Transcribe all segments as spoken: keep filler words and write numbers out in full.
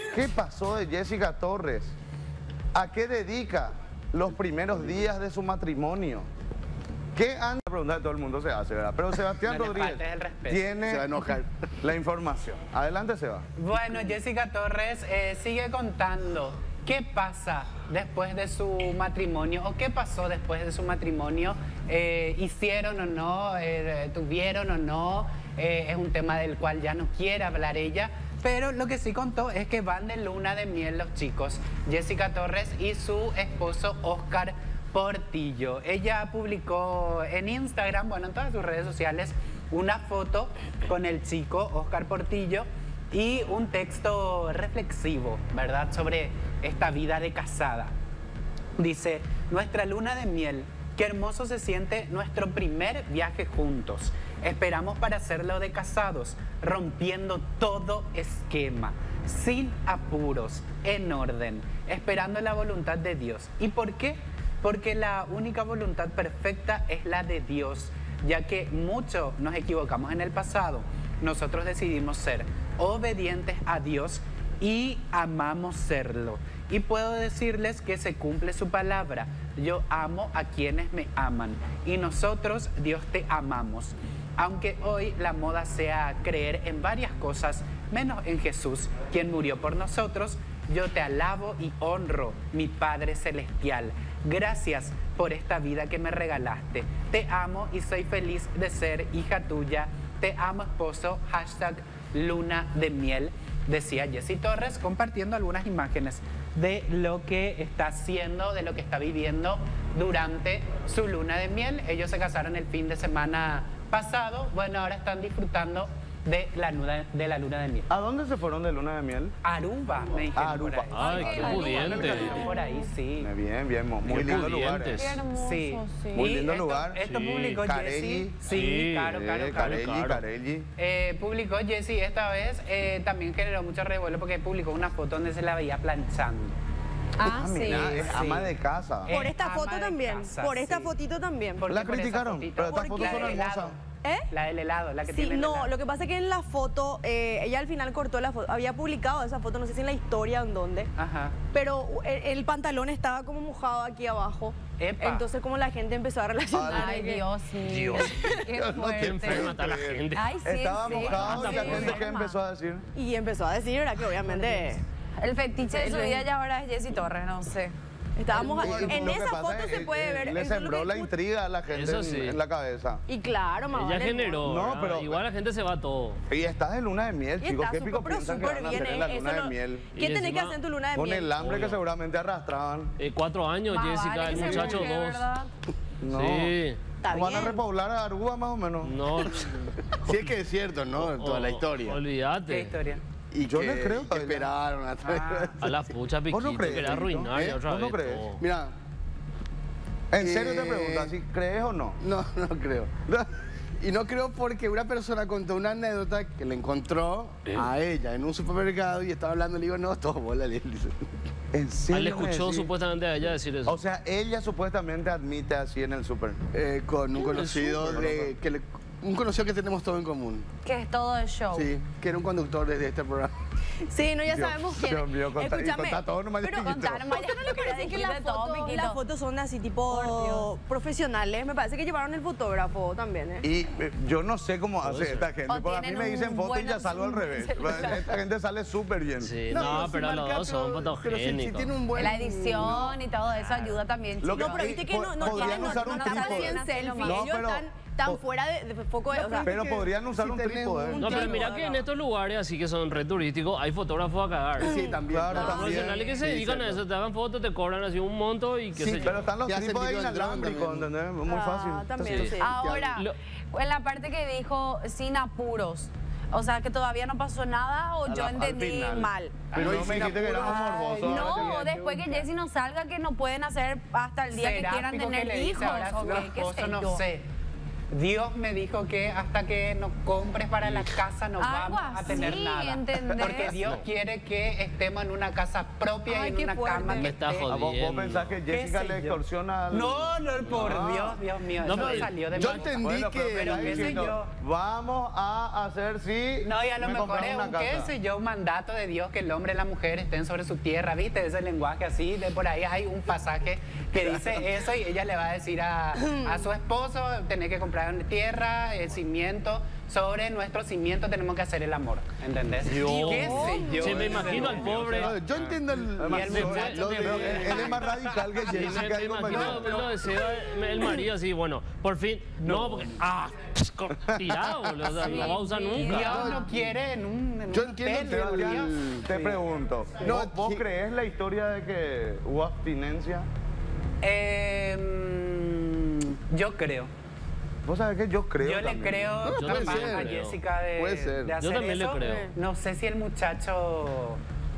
¿Qué pasó de Jessica Torres? ¿A qué dedica los primeros días de su matrimonio? ¿Qué han... La pregunta de todo el mundo se hace, ¿verdad? Pero Sebastián no Rodríguez tiene se va a enojar. la información. Adelante, Seba. Bueno, Jessica Torres eh, sigue contando qué pasa después de su matrimonio o qué pasó después de su matrimonio. Eh, hicieron o no, eh, tuvieron o no, eh, es un tema del cual ya no quiere hablar ella. Pero lo que sí contó es que van de luna de miel los chicos, Jessica Torres y su esposo Oscar Portillo. Ella publicó en Instagram, bueno, en todas sus redes sociales, una foto con el chico Oscar Portillo y un texto reflexivo, ¿verdad?, sobre esta vida de casada. Dice: nuestra luna de miel, qué hermoso se siente nuestro primer viaje juntos. Esperamos para hacerlo de casados, rompiendo todo esquema, sin apuros, en orden, esperando la voluntad de Dios. ¿Y por qué? Porque la única voluntad perfecta es la de Dios, ya que mucho nos equivocamos en el pasado. Nosotros decidimos ser obedientes a Dios y amamos serlo. Y puedo decirles que se cumple su palabra. Yo amo a quienes me aman y nosotros, Dios, te amamos. Aunque hoy la moda sea creer en varias cosas, menos en Jesús, quien murió por nosotros, yo te alabo y honro, mi Padre Celestial. Gracias por esta vida que me regalaste. Te amo y soy feliz de ser hija tuya. Te amo, esposo. Hashtag luna de miel, decía Jessy Torres, compartiendo algunas imágenes de lo que está haciendo, de lo que está viviendo durante su luna de miel. Ellos se casaron el fin de semana pasado. Bueno, ahora están disfrutando de la luna de, la luna de miel. ¿A dónde se fueron de luna de miel? Aruba, me dijeron. Aruba. Por ahí. Ay, qué pudiente. Por ahí, sí. Bien, bien, muy Qué lindo lugar. pudientes. eh. Qué hermoso, Sí. sí. Muy Y lindo esto, lugar. Esto Sí. publicó Carelli. Jessy. Sí, Sí, caro, caro, Eh, caro. Carelli, caro. Carelli. Eh, publicó Jessy esta vez, eh, también generó mucho revuelo porque publicó una foto donde se la veía planchando. Ah, Ah, sí. mira, es sí. ama de casa. Eh, Por esta ama foto de también, casa, por esta sí. fotito también. ¿Por La qué por esa criticaron, fotito? pero estas Porque fotos son La del hermosas. helado. ¿Eh? La del helado, la que Sí, tiene el no, helado. lo que pasa es que en la foto, eh, ella al final cortó la foto, había publicado esa foto, no sé si en la historia o en dónde, Ajá. pero el, el pantalón estaba como mojado aquí abajo. Epa. Entonces como la gente empezó a relacionar. Ay, que- Dios mío. Dios. Qué No te fuerte. Enferma está la gente. Ay, sí, Estaba sí. mojado y la Sí, gente que enferma. empezó a decir. Y empezó a decir, ¿verdad? Que obviamente El fetiche de su El- vida ya ahora es Jessy Torres, no sé. estábamos... Y- y en lo que esa pasa foto es, se eh, puede eh, ver. Le eso es lo sembró que la escu- intriga a la gente Eso en, sí. en la cabeza. Y claro, más Ella vale, generó, No, ¿verdad? pero- Igual la gente se va todo. Y estás de luna de miel, Y chicos. está ¿Qué súper, pico pero piensan que súper van a bien, hacer en la eh, luna eso de lo- miel? ¿Qué Y tenés que encima, hacer en tu luna de Con miel? el hambre que Obvio. seguramente arrastraban. Eh, cuatro años, Más Jessica, vale el que se muchacho busque, dos. ¿verdad? No. Sí. Está ¿Van a bien. repoblar a Aruba más o menos? No. Si es que es cierto, ¿no? Toda la historia. Olvídate. ¿Qué historia? Y Yo que- le creo que todavía. esperaron a Ah. A la pucha ¿Vos piquito, no crees, quería Pedrito? arruinar ¿Eh? otra ¿Vos no vez crees? todo. Mira, ¿En serio te Eh, preguntas si crees o no? no, no creo. Y no creo porque una persona contó una anécdota que le encontró a ella en un supermercado y estaba hablando y le digo, no, todo bola. le dice. ¿En Él serio? le me escuchó decís? supuestamente a ella decir eso. O sea, ella supuestamente admite así en el súper. Eh, con un el conocido súper, de, que le- un conocido que tenemos todo en común. Que es todo el show. Sí, que era un conductor de, de este programa. Sí, no, ya Dios- sabemos quién. Dios mío, contá- y Escúchame, contá todo nomás, pero chiquito. Contar, Maya, ¿Usted no le parece que la de todo, foto- Piquito? las fotos son así Por tipo Dios. profesionales? Me parece que llevaron el fotógrafo también, ¿eh? Y eh, yo no sé cómo hace ser. esta gente, O porque a mí tienen me dicen un foto y ya buen- salgo al revés. Esta gente sale súper bien. Sí, No, no, sí pero los marca, dos son pero- pero si- si fotogénicos. tiene un buen... La edición y todo eso ayuda también, Lo que- chicos. No, pero viste que no, no Podrían tienen, no, usar no un están trípode. así en selfie. No, Ellos pero- están tan po- fuera de, de foco. de- o sea, Pero que podrían usar si un tenés trípode. un No, pero Sí, mira no, que no. en estos lugares así que son re turísticos hay fotógrafos a cagar. Sí, también. Claro, claro. también. Profesionales que se Sí, dedican a cierto. eso, te hagan fotos, te cobran así un monto y qué Sí, sé yo. pero están los Y hacen trípodes video del dron inalámbricos, también. ¿entendés? Muy ah, fácil. también, Sí. sí. Ahora, Lo- en la parte que dijo sin apuros, o sea, que todavía no pasó nada o A yo la- al entendí final. mal. Pero Ay, no me sin dijiste que éramos apuro. morbosos. Ay, ahora No, que- después que Jessy no salga, que no pueden hacer hasta el día que ¿Será, quieran Pico, que tener le dice hijos ahora a o su qué, qué esposo? sé No yo. sé. Dios me dijo que hasta que no compres para la casa no Algo vamos a tener así, nada. ¿entendés? Porque Dios quiere que estemos en una casa propia Ay, y en qué una fuerte. cama que Me está esté- Ah, ¿Vos, vos jodiendo. pensás que ¿Qué Jessica sé le yo? extorsiona al... No, no, por Ah. Dios, Dios mío, No, eso pero salió de yo mi- entendí Bueno, que... pero, pero ahí qué sé diciendo, yo. vamos a hacer sí. No, y a lo me mejor compras es una un, casa. qué sé yo, un mandato de Dios que el hombre y la mujer estén sobre su tierra, ¿viste? Ese lenguaje así, de por ahí hay un pasaje que dice eso y ella le va a decir a, a su esposo, tenés que comprar una tierra, el cimiento, sobre nuestro cimiento tenemos que hacer el amor, ¿entendés? Dios. ¿Qué sé yo? Sí, me imagino al pobre. No, yo entiendo el... Además, Y el sí, muchacho lo que de- ve- él es más radical que Sí, me, Jessica. me y compañero. imagino lo de Seba, el marido así, bueno, por fin, no, porque, ah, tirado, boludo, o sea, no va a usar Sí, nunca. Dios no quiere en un, en Yo un entiendo hotel, que por el- Dios. Te pregunto, No, ¿vos, vos que- crees la historia de que hubo abstinencia? Eh, mm, yo creo. Vos sabés que yo creo Yo le también. creo No, puede capaz ser. a Jessica de, Puede ser. de hacer Yo también le eso. creo. No sé si el muchacho...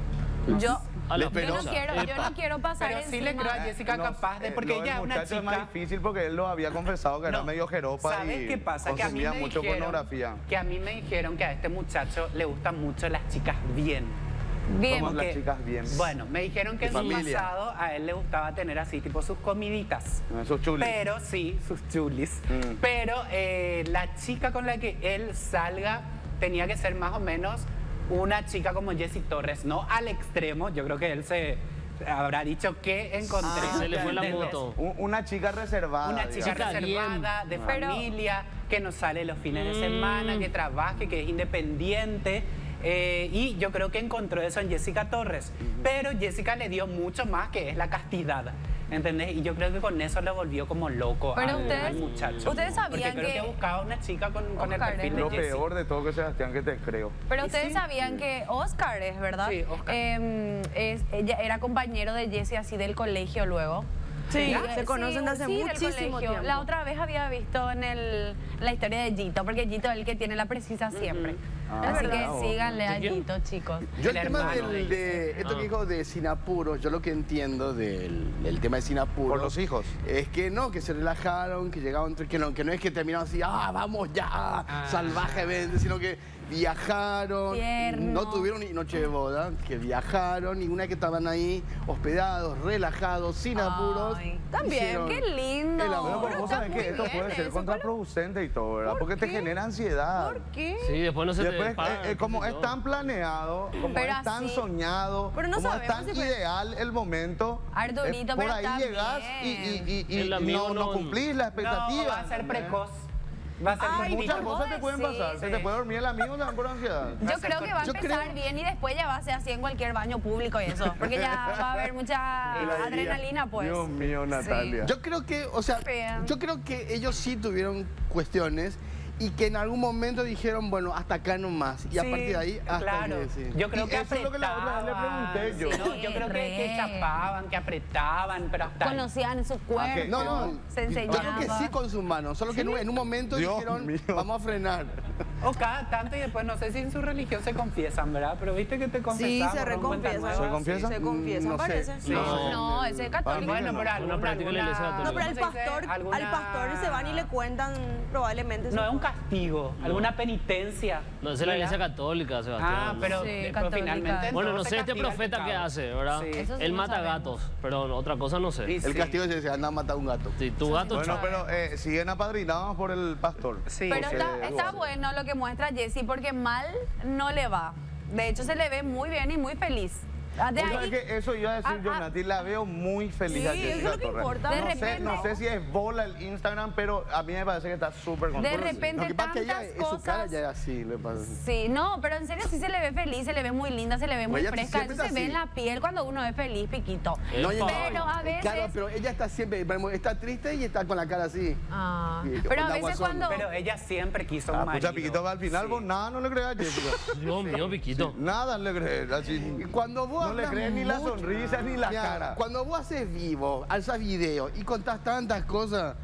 Yo, A la yo no penosa. quiero, yo no quiero pasar Pero sí le encima. creo a Jessica No, capaz de... eh, Porque lo del ella es una muchacho es más chica... difícil porque él lo había confesado que era No, medio jeropa ¿sabes y qué pasa? Que a mí consumía me mucho dijeron pornografía. que a mí me dijeron que a este muchacho le gustan mucho las chicas bien. Bien. Somos las Que- chicas bien. Bueno, me dijeron que De en su familia. pasado a él le gustaba tener así, tipo sus comiditas. Esos chulis. Pero sí, sus chulis. Mm. Pero eh, la chica con la que él salga tenía que ser más o menos una chica como Jessie Torres, no al extremo. Yo creo que él se habrá dicho que encontré. Ah, se le fue la ¿entendés? moto. Un- Una chica reservada. Una chica digamos. Chica reservada, de Pero- familia, que no sale los fines de semana, Mm. que trabaje, que es independiente. eh, y yo creo que encontró eso en Jessica Torres. Pero Jessica le dio mucho más, que es la castidad. ¿Entendés? Y yo creo que con eso le volvió como loco Pero al, ustedes- al muchacho. ustedes sabían Porque creo que- que buscaba una chica con, con el Oscar, perfil ¿eh? de Lo Jessie. peor de todo que Sebastián, que te creo. Pero Y ustedes sí. sabían que Oscar es, ¿verdad? Sí, Oscar. Eh, es, ella era compañero de Jessie así del colegio luego. Sí, Y- se conocen de hace sí, del muchísimo colegio. tiempo. La otra vez había visto en el, la historia de Gito, porque Gito es el que tiene la precisa siempre. Ah, Así ¿verdad? que vos. síganle a ¿De quién? Gito, chicos. Yo el El tema hermano del- de de, esto Ah. que dijo de sin apuros, yo lo que entiendo del, del tema de sin apuros... Por los hijos. Es que no, que se relajaron, que llegaron, que no, que no es que terminaron así, ah, vamos ya, Ah. salvajemente, sino que viajaron, Tierno. no tuvieron ni noche de boda, que viajaron y una vez que estaban ahí hospedados, relajados, sin Ay, apuros. también, hicieron qué lindo. el amor. Bueno, pero vos está sabés muy que esto bien puede ser eso, contraproducente y todo, ¿verdad? ¿Por Porque te qué? genera ansiedad. ¿Por qué? Sí, después no se Después, te para. eh, eh, como es tan planeado, como Pero es tan así- soñado, Pero no como es sabemos tan si fue- ideal el momento, Arturito, eh, por pero ahí también. llegás y, y- y- y El amigo no, no no- cumplís la expectativa. No, va a ser precoz. Va a ser Ay, muy Muchas ¿Vos cosas te pueden decís? pasar. Se Sí. te puede dormir el amigo también por ansiedad. Yo Va a ser creo que va a yo empezar creo- bien y después ya va a ser así en cualquier baño público y eso. Porque ya va a haber mucha adrenalina, pues. Dios mío, Natalia. Yo creo que, o sea, Fea. yo creo que ellos sí tuvieron cuestiones y que en algún momento dijeron, bueno, hasta acá nomás. Y a Sí, partir de ahí, hasta claro. que sí. Yo creo Y que eso es lo que la otra vez le apretaban, pregunté yo. sí, no, yo creo que, que Re. chapaban, que apretaban, pero hasta ahí. Conocían su cuerpo, que- No, no, se yo creo enseñaba. que sí con sus manos, solo que en un- en un momento Dios dijeron, mío. vamos a frenar. O cada tanto y después no sé si en su religión se confiesan, ¿verdad? Pero viste que te confesaban. Sí, se por cuenta reconfiesan. nueva, ¿Se sí. confiesan? Se confiesan, No sé. parece. Sí. No. No, ese es católico. Bueno, no. pero Una alguna, práctica de la Iglesia alguna- Católica. No, pero al ¿cómo se dice? pastor, al Alguna- pastor se van y le cuentan probablemente. No su- es un castigo, alguna penitencia. No, esa es la iglesia ¿verdad? católica, Sebastián. Ah, pero, Sí, eh, pero católica. finalmente. Bueno, todo no se sé este castiga el profeta qué pecado. hace, ¿verdad? Sí. Eso sí Él no mata sabemos. gatos, pero otra cosa no sé. Sí, El sí. castigo es ese, anda a matar a un gato. Si tu gato Bueno, cha- pero eh, siguen apadrinados por el pastor. Sí. Pero José está, está Eduardo. bueno lo que muestra Jessie porque mal no le va. De hecho, se le ve muy bien y muy feliz. Ah, de Vos ahí- sabés que eso iba a decir Ah, yo, ah. Nati, la veo muy feliz Sí, a eso es Jessica lo que Torres. importa. De no, sé, repente- no sé si es bola el Instagram, pero a mí me parece que está súper de contenta. repente Lo que pasa es que ella, tantas en su cara cosas. ya es así, le pasa. Sí, no, pero en serio sí se le ve feliz, se le ve muy linda, se le ve muy ella fresca. siempre Eso se está ve así. en la piel cuando uno es feliz, piquito. Eh, No, pa- Pero a veces. Claro, pero ella está siempre, está triste y está con la cara así. Ah, Y- pero a onda veces guasón. cuando. Pero ella siempre quiso un Ah, marido. pucha, Piquito, al final Sí. vos nada no le crees a Jessica. Dios mío, Piquito. Nada le crees. Así, Y cuando vos no le hablas crees ni la mucho- sonrisa ni la Mira, cara. Cuando vos haces vivo, alzas video y contás tantas cosas,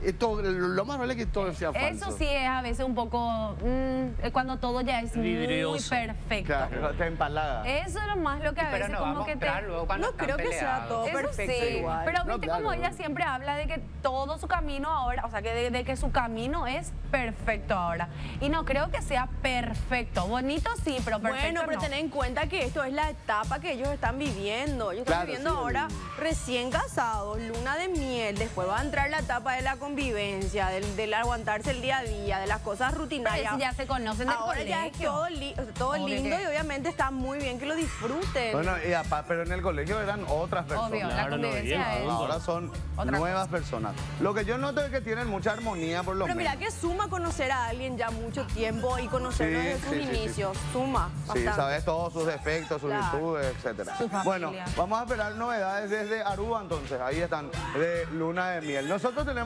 esto, lo más probable es que todo sea falso. Eso sí es a veces un poco mm, cuando todo ya es Vidrioso. muy perfecto. Claro, te empalaga. Eso es lo más lo que a Pero veces no va a como que te... mostrar luego cuando No están creo que sea peleados. todo Eso perfecto sí, igual. pero No, viste claro. como ella siempre habla de que todo su camino ahora, o sea, que de, de que su camino es perfecto ahora. Y no creo que sea perfecto. Bonito sí, pero perfecto Bueno, pero no. tened en cuenta que esto es la etapa que ellos están viviendo. Ellos están Claro, viviendo sí. ahora recién casados, luna de miel, después va a entrar la etapa de la convivencia, del, del aguantarse el día a día, de las cosas Pero rutinarias. si ya se conocen del Ahora ya es colegio. todo, li- o sea, todo Obvio lindo que- y obviamente está muy bien que lo disfruten. Bueno, y apa- pero en el colegio eran otras personas. Obvio, la Claro, no, convivencia bien, es... Ahora son Otra nuevas personas. Lo que yo noto es que tienen mucha armonía por lo Pero mira menos. que suma conocer a alguien ya mucho tiempo y conocerlo Sí, desde sus sí, sí, sí. inicios. Suma Sí, bastante. sabes todos sus defectos, sus Claro. virtudes, etcétera. Su familia. Bueno, vamos a esperar novedades desde Aruba entonces. Ahí están, de Luna de Miel. Nosotros tenemos